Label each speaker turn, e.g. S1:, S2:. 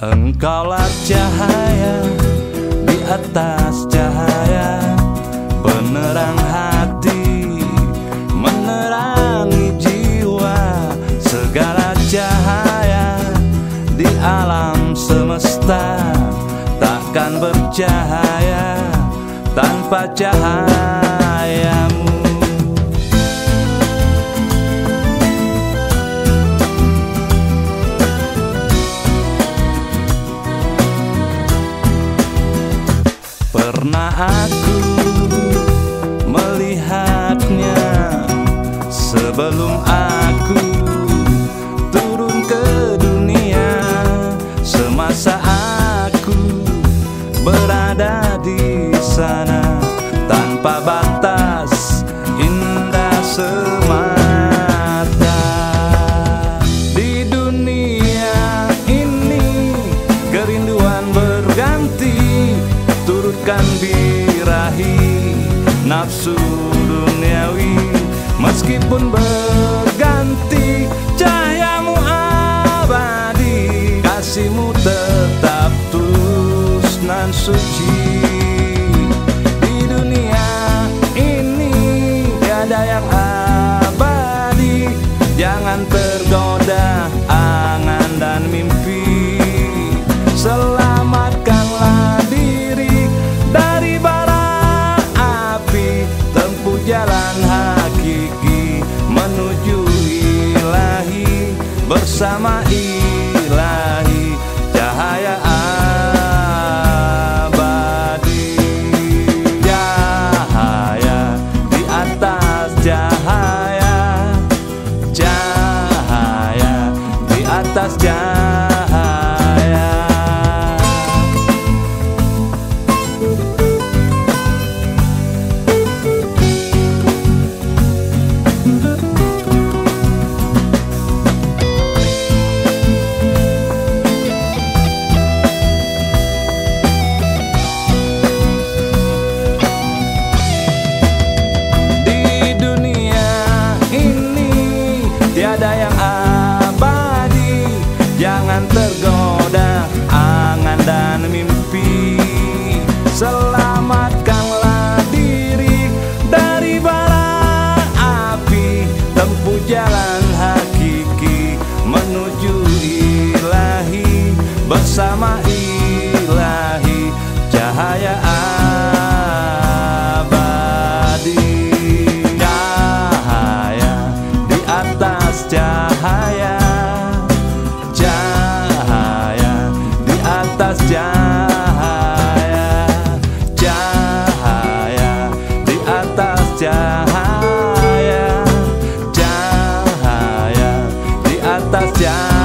S1: Engkaulah cahaya di atas cahaya, penerang hati, menerangi jiwa. Segala cahaya di alam semesta takkan bercahaya tanpa cahayamu. Pernah aku melihatnya sebelum aku turun ke dunia. Semasa aku berada di sana, tanpa batas, indah semata. Di dunia ini kerinduan berganti, turutkan birahi nafsu duniawi. Meskipun berganti, cahayamu abadi, kasihmu tetap tulus nan suci. Di dunia ini tiada yang abadi, jangan tergoda angan dan mimpi. Selamatkanlah diri dari bara api, tempuh jalan hakiki menuju ilahi. Bersama ilahi cahaya abadi. Cahaya di atas cahaya, cahaya di atas cahaya. Tiada yang abadi, jangan tergoda angan dan mimpi. Selamatkanlah diri dari bara api, tempuh jalan hakiki menuju ilahi. Bersama ilahi cahaya abadi. Cahaya, cahaya di atas cahaya, cahaya di atas cahaya, cahaya di atas cahaya.